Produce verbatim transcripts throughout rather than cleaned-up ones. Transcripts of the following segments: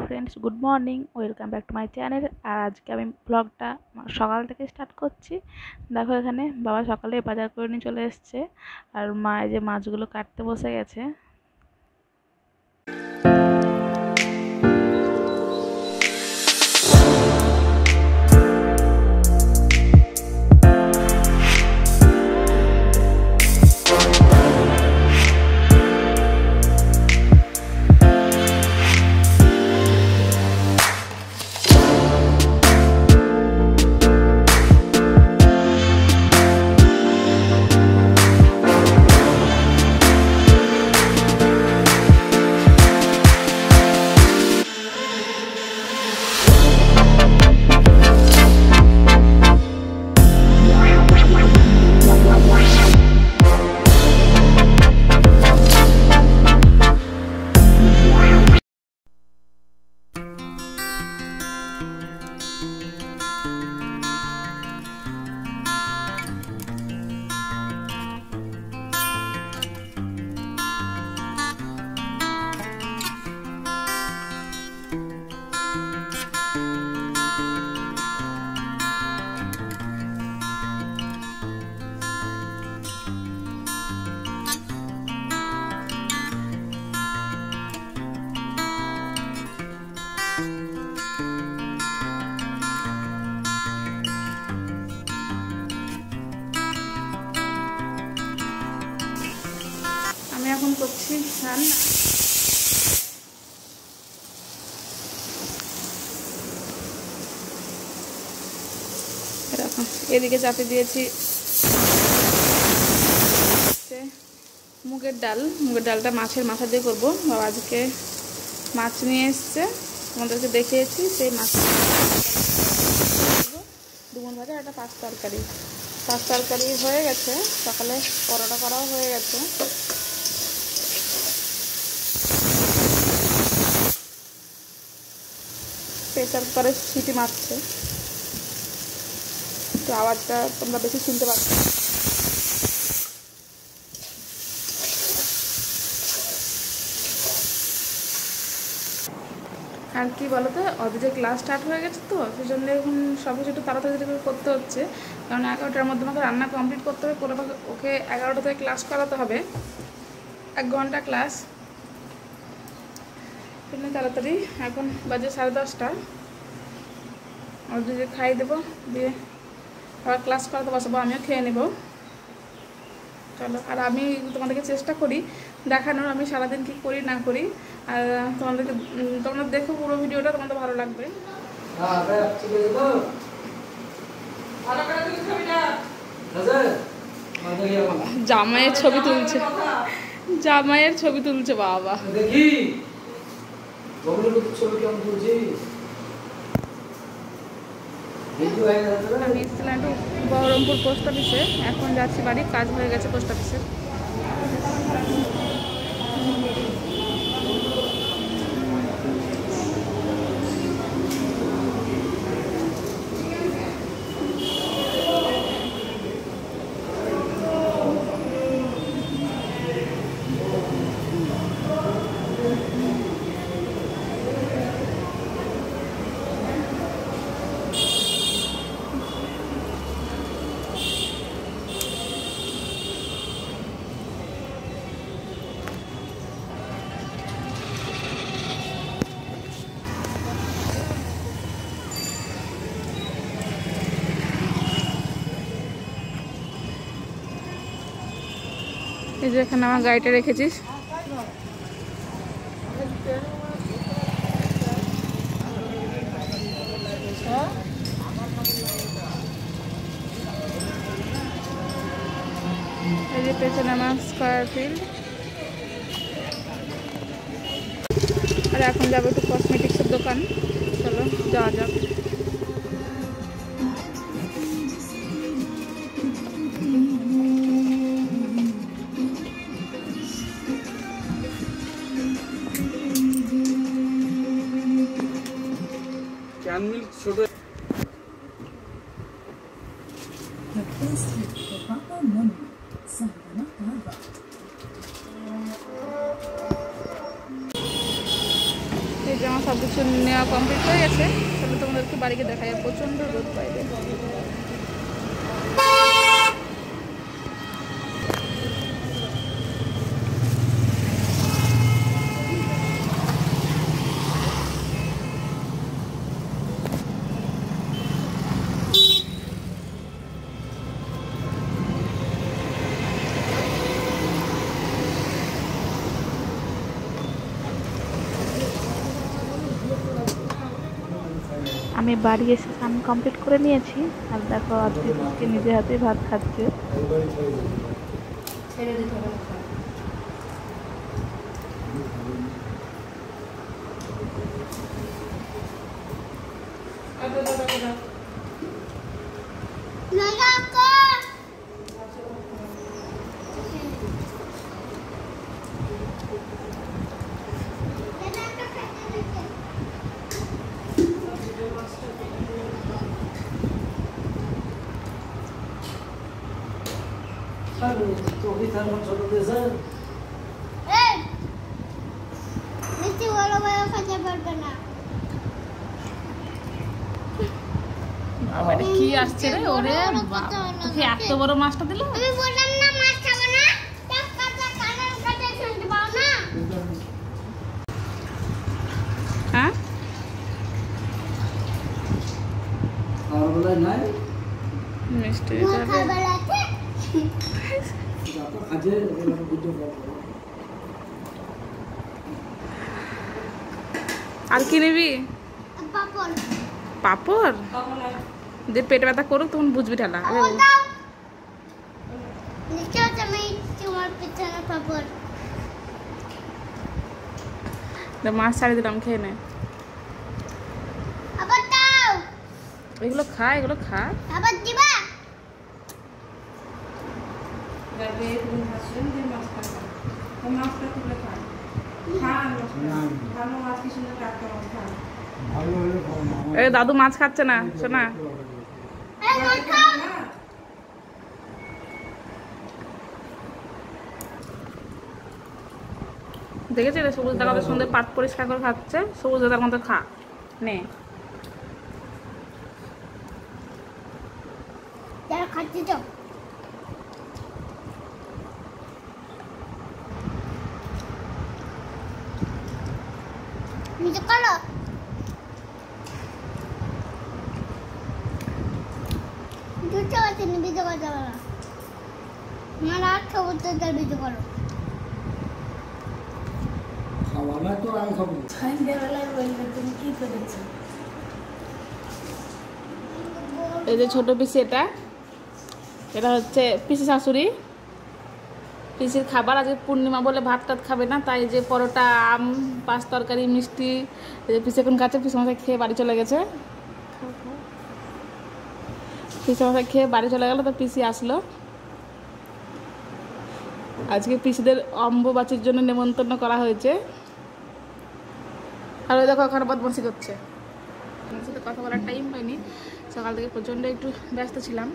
Friends, good morning, welcome back to my channel. আর আজকে আমি ব্লগটা সকাল থেকে স্টার্ট করছি। দেখো এখানে বাবা সকালে বাজার করে নিয়ে চলে এসছে, আর মা এই যে মাছগুলো কাটতে বসে গেছে। আমি এখন করছি রান্না। এরকম এদিকে চাপে দিয়েছি মুগের ডাল। মুগের ডালটা মাছের মাথা দিয়ে করবো। বাবা আজকে মাছ নিয়ে এসছে, আমাদেরকে দেখিয়েছি। সেই মাছ দুগুণ ভাজা, একটা পাঁচ তরকারি। পাঁচ তরকারি হয়ে গেছে, সকালে পরোটা করাও হয়ে গেছে। প্রেসার কুকারে সিটি মারছে, তো আওয়াজটা তোমরা বেশি শুনতে পাচ্ছ। আর কি বলো তো, ওদের যে ক্লাস স্টার্ট হয়ে গেছে, তো সেই জন্য এখন সব কিছু একটু তাড়াতাড়ি করে করতে হচ্ছে। কারণ এগারোটার মধ্যে আমাকে রান্না কমপ্লিট করতে হবে। করে ওকে এগারোটা থেকে ক্লাস করাতে হবে, এক ঘন্টা ক্লাস। সেজন্য তাড়াতাড়ি, এখন বাজে সাড়ে দশটা। ওদের খাইয়ে দেবো, দিয়ে আবার ক্লাস করাতে বসাবো, আমিও খেয়ে নেব। চলো, আর আমি তোমাদেরকে চেষ্টা করি দেখানোর আমি সারাদিন কী করি না করি। আর তোমাদেরকে তোমরা দেখো পুরো ভিডিওটা, তোমাদের ভালো লাগবে। জামাইয়ের ছবি তুলছে, জামাইয়ের ছবি তুলছে বাবা। আমি এসেছিলাম একটু বহরমপুর পোস্ট অফিসে, এখন যাচ্ছি বাড়ি। কাজ হয়ে গেছে পোস্ট অফিসে। এই যে এখানে আমার গাড়িটা রেখেছিস। এই যে পেছনে আমার স্কয়ার ফিল্ড। আর এখন যাবো একটু কসমেটিক্সের দোকান। চলো যাওয়া যাক। ক্যান মিল্ক ছোট আমার সব কিছু নেওয়া কমপ্লিট হয়ে গেছে। তাহলে তোমাদেরকে বাড়িকে দেখা যায়, প্রচণ্ড রোদ বাইরে। আমি বাড়ি এসে স্নান কমপ্লিট করে নিয়েছি। আর দেখো আজকে নিজে হাতে ভাত খাচ্ছে। কি আসছে রে? ওরে তোকে এত বড় মাছটা দিল। হ্যাঁ মিষ্টি আর কি নিবি? পাপড় যে পেট ব্যথা করুক তখন বুঝবি ঠেলা। মাছ ছাড়ি দিলাম, খেয়ে নে। এগুলো খা, এগুলো খা। দাদু মাছ খাচ্ছে না শোনা। দেখেছি রে সবুজ দাদা সুন্দর পাত পরিষ্কার করে খাচ্ছে। সবুজ দাদার মতো খা নে। খাচ্ছি তো নিজে করো। দুটো আছে ভিডিও করতে পারো না। রাত খাবো তো তার ভিডিও করো। খাওয়া তো আমি খাবো। সন্ধ্যাবেলায় বলবে তুমি কি করেছো। এই যে ছোট পিসি, এটা এটা হচ্ছে পিসি শাশুড়ি। পিসির খাবার আজকে পূর্ণিমা বলে ভাত টাত খাবে না, তাই যে পরোটা, আম, পাঁচ তরকারি, মিষ্টি এই যে পিসি এখন খাচ্ছে। পিসি মশাই খেয়ে বাড়ি চলে গেছে। পিসি মশাই খেয়ে বাড়ি চলে গেল, তো পিসি আসলো। আজকে পিসিদের অম্বুবাচীর জন্য নেমন্তন্ন করা হয়েছে। আর ওই দেখো ওখানে বদমাশি করছে। আমার সাথে কথা বলার টাইম পাইনি, সকাল থেকে প্রচণ্ড একটু ব্যস্ত ছিলাম।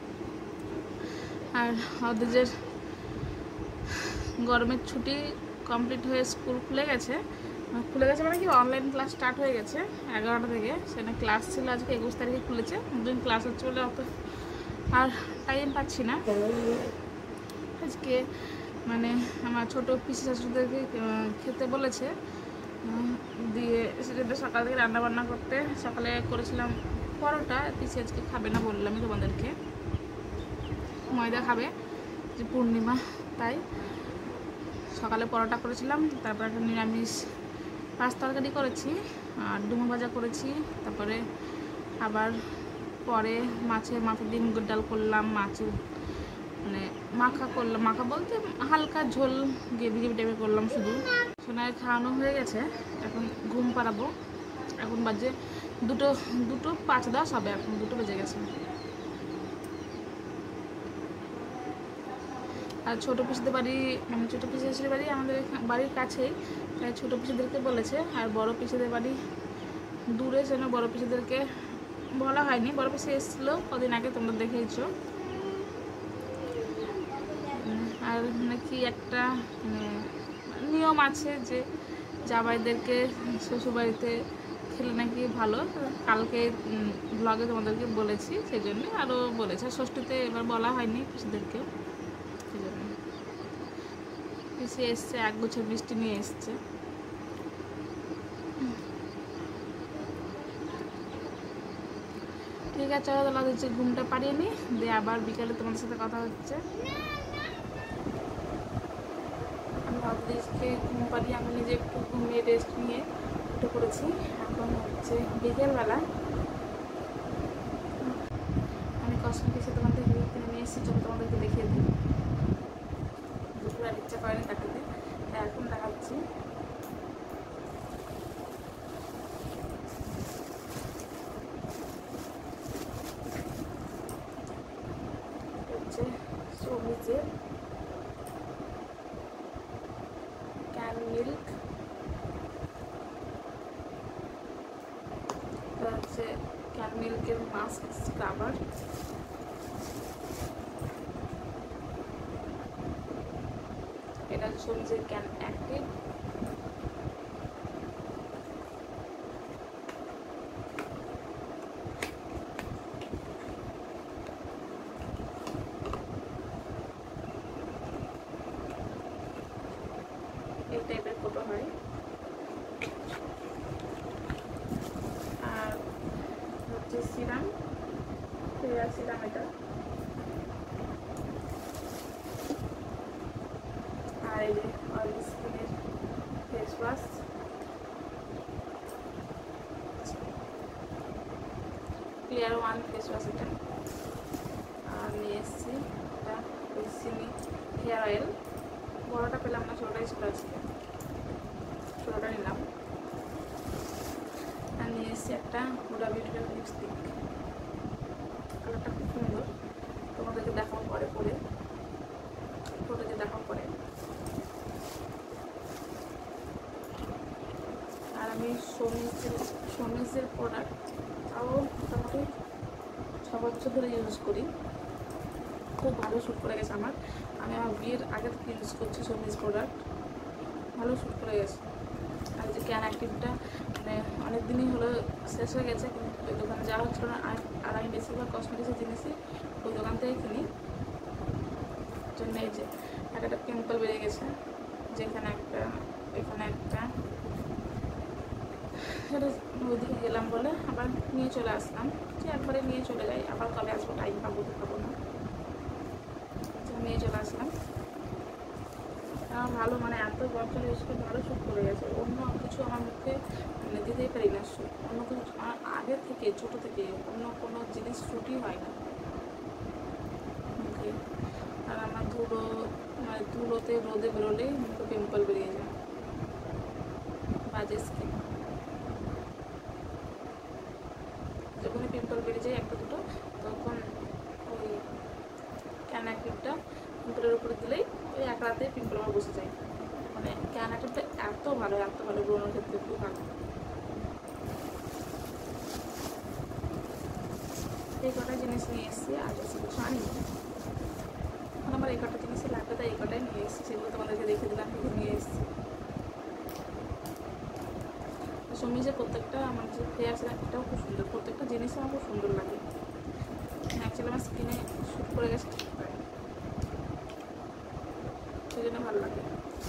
আর ওদের যে গরমের ছুটি কমপ্লিট হয়ে স্কুল খুলে গেছে, খুলে গেছে মানে কি অনলাইন ক্লাস স্টার্ট হয়ে গেছে এগারোটা থেকে। সেখানে ক্লাস ছিল আজকে একুশ তারিখে খুলেছে। দুদিন ক্লাস হচ্ছে বলে অত আর টাইম পাচ্ছি না। আজকে মানে আমার ছোটো পিসি শাশুড়িদেরকে খেতে বলেছে, দিয়ে সেটা সকাল থেকে রান্না বান্না করতে। সকালে করেছিলাম পরোটা, পিসি আজকে খাবে না বললামই তোমাদেরকে, ময়দা খাবে যে পূর্ণিমা, তাই সকালে পরোটা করেছিলাম। তারপর একটা নিরামিষ পাঁচ তরকারি করেছি আর ডুমো ভাজা করেছি। তারপরে আবার পরে মাছের মাথা দিয়ে মুগের ডাল করলাম, মাছের মানে মাখা করলাম, মাখা বলতে হালকা ঝোল গ্রেভি গ্রেভি টাইপের করলাম শুধু। সোনায় খাওয়ানো হয়ে গেছে, এখন ঘুম পাড়াবো। এখন বাজে দুটো দুটো পাঁচ দশ হবে, এখন দুটো বেজে গেছে। আর ছোটো পিসিদের বাড়ি মানে ছোটো পিসিদের বাড়ি আমাদের বাড়ির কাছেই, তাই ছোটো পিসিদেরকে বলেছে। আর বড় পিসিদের বাড়ি দূরে, যেন বড় পিসিদেরকে বলা হয়নি। বড় পিসি এসেছিলো কদিন আগে, তোমরা দেখেছো। আর নাকি একটা নিয়ম আছে যে জামাইদেরকে শ্বশুরবাড়িতে খেলে নাকি ভালো, কালকে ব্লগে তোমাদেরকে বলেছি, সেই জন্যে আরও বলেছে। ষষ্ঠীতে এবার বলা হয়নি পিসিদেরকেও, সেই জন্য। পিসি এসছে, এক বছর মিষ্টি নিয়ে এসছে। ঠিক আছে, চলো তাহলে হচ্ছে ঘুমটা পাড়িয়ে নিই, দিয়ে আবার বিকালে তোমাদের সাথে কথা হচ্ছে। আমি ভাবছি ঘুম পাড়িয়ে আমি নিজে একটু ঘুমিয়ে রেস্ট নিয়ে উঠে পড়েছি। এখন হচ্ছে বিকেলবেলা আমি কসমেটিক্সে দোকান থেকে কিনে নিয়ে এসেছি, চলো তোমাদেরকে দেখিয়ে দিই। দুপুর আর ইচ্ছা করেনি দেখাতে, তাই এখন দেখাচ্ছি। হচ্ছে সবুজের ক্যান মিল্ক, হচ্ছে ক্যান মিল্কের মাস্ক স্ক্রাবার, এটা সবুজের ক্যান অ্যাক্টিভ, এই টাইপের ফটো হয়। আর হচ্ছে সিরাম, ফেয়ার সিরাম, এটা। আর এই যে অয়েল স্কিনের face wash, clear one face wash এটা। আর নিয়ে এসেছি এটা সিমি হেয়ার অয়েল, বড়োটা পেলাম না, ছোটোটাই ছিল আজকে, ছোটোটা নিলাম। আর নিয়ে এসেছি একটা হুডা বিউটিফুল লিপস্টিক, কালারটা খুব সুন্দর, তোমাদেরকে দেখাবো পরে পরে, ফটোতে দেখাবো পরে। আর আমি সমিজের সমিজের প্রোডাক্ট তাও মোটামুটি ছ বছর ধরে ইউজ করি, খুব ভালো শ্যুট করে গেছে আমার। আমি আমার বিয়ের আগে থেকে ইউজ করছি সমিজ প্রোডাক্ট, ভালো শ্যুট করে গেছে। আর যে ক্যান অ্যাক্টিভটা মানে অনেক দিনই হলো শেষ হয়ে গেছে, কিন্তু ওই দোকানে যাওয়া হচ্ছিলো না। আর আমি বেশিরভাগ কসমেটিক্সের জিনিসই ওই দোকান থেকে কিনি, জন্য এই যে একটা পিম্পল বেরিয়ে গেছে, যেখানে একটা এখানে একটা, সেটা ওইদিকে গেলাম বলে আবার নিয়ে চলে আসলাম, যে একবারে নিয়ে চলে যাই, আবার কবে আসবো টাইম পাবো তো পাবো না, নিয়ে চলে আসলাম। ভালো মানে এত বছর ইউজ করে ভালো শ্যুট করে গেছে, অন্য কিছু আমার মুখে মানে দিতেই পারি না, অন্য কিছু আমার আগের থেকে ছোটো থেকে অন্য কোনো জিনিস শ্যুটই হয় না মুখে। আর আমার ধুলো মানে ধুলোতে রোদে বেরোলেই মুখে পিম্পল বেরিয়ে যায়, বাজে স্কিন, যখনই পিম্পল বেরিয়ে যায় একটা দুটো, তখন ওই ক্যান অ্যাক্টিভটা পিম্পলের উপরে দিলেই ওই এক রাতে পিম্পল আমার বসে যায়। মানে ক্যান অ্যাক্টিভটা এত ভালো, এত ভালো, ব্রণের ক্ষেত্রে খুব ভালো। এই কটা জিনিস নিয়ে এসেছি, আর বেশি কিছু আনিনি, এখন আমার এই কটা জিনিসই লাগবে, তাই এই কটাই নিয়ে এসেছি, সেগুলো তোমাদেরকে দেখে দিলাম, দেখে নিয়ে এসেছি। সমিজের প্রত্যেকটা আমার যে ফেয়ার সিরাম এটাও খুব সুন্দর, প্রত্যেকটা জিনিসই আমার খুব সুন্দর লাগে, অ্যাকচুয়ালি আমার স্কিনে শ্যুট করে গেছে, সেই জন্য ভালো লাগে।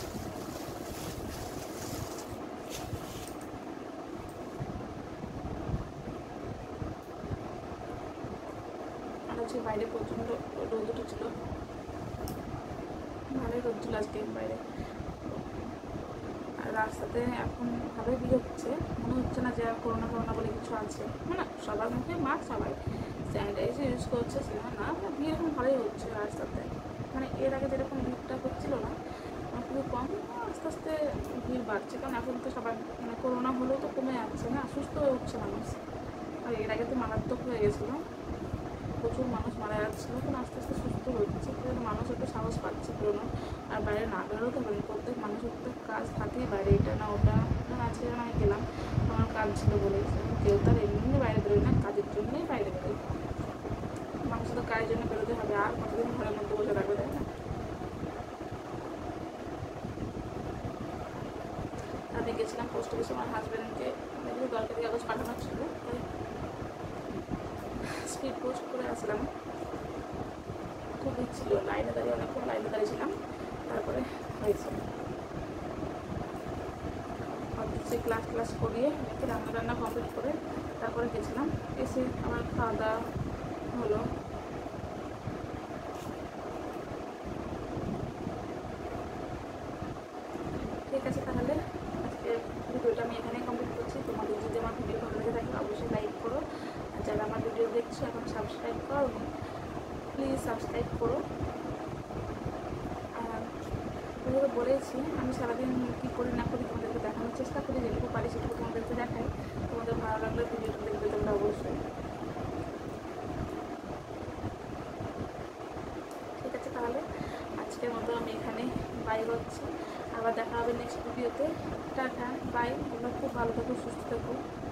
আর হচ্ছে বাইরে প্রচণ্ড রোদ উঠেছিল, ভালোই রোদ ছিল আজকে বাইরে। আর রাস্তাতে এখন ভালোই ভিড় হচ্ছে, মনে হচ্ছে না যে আর করোনা করোনা বলে কিছু আছে, মানে সবার মুখে মাস্ক, সবাই স্যানিটাইজার ইউজ করছে, না ভিড় এখন ভালোই হচ্ছে রাস্তাতে, মানে এর আগে যেরকম ভিড়টা হচ্ছিল না, খুবই কম, আস্তে আস্তে ভিড় বাড়ছে, কারণ এখন তো সবার মানে করোনা হলেও তো কমে যাচ্ছে না, সুস্থ হয়ে উঠছে মানুষ। আর এর আগে তো মারাত্মক হয়ে গেছিলো, প্রচুর মানুষ মারা যাচ্ছিলো, এখন আস্তে আস্তে সুস্থ হচ্ছে, মানুষ একটু সাহস পাচ্ছে বেরোনো। আর বাইরে না বেরোলেও তো হবে, প্রত্যেক মানুষের তো কাজ থাকেই বাইরে, এটা না ওটা, আজকে যখন আমি গেলাম আমার কাজ ছিল বলে, কেউ তার এমনি বাইরে বেরোয় না, কাজের জন্যই বাইরে বেরোয়, মানুষ তো কাজের জন্য বেরোতে হবে, আর কতদিন ঘরের মধ্যে বসে থাকবে, তাই না? আমি গেছিলাম বসে বসে আমার হাজব্যান্ডকে একটু দরকারি কাগজ পাঠানোর ছিল, তাই স্পিড পোস্ট করে আসলাম। খুব ছিল, লাইনে দাঁড়িয়ে অনেকক্ষণ লাইনে দাঁড়িয়েছিলাম, তারপরে হয়েছে। অফিসে ক্লাস ক্লাস করিয়ে একটু রান্না রান্না কমপ্লিট করে তারপরে গেছিলাম। এসে আমার খাওয়া দাওয়া হলো। ঠিক আছে, তাহলে আজকে ভিডিওটা আমি এখানেই কমপ্লিট করছি। তোমাদের যদি আমার ভিডিও ভালো লেগে থাকে অবশ্যই লাইক করো, আর যারা আমার ভিডিও দেখছো এখন সাবস্ক্রাইব করো, প্লিজ সাবস্ক্রাইব করো। আর তোমাদের বলেছি আমি সারাদিন কী করি না করি তোমাদেরকে দেখানোর চেষ্টা করি, যেটুকু পারি সেটুকু তোমাদেরকে দেখাই। তোমাদের ভালো লাগলে ভিডিওটা দেখবে তোমরা অবশ্যই। ঠিক আছে, তাহলে আজকের মতো আমি এখানে বাই করছি। আবার দেখা হবে নেক্সট ভিডিওতে। Tata, bye. তোমরা খুব ভালো থাকো, সুস্থ থাকো।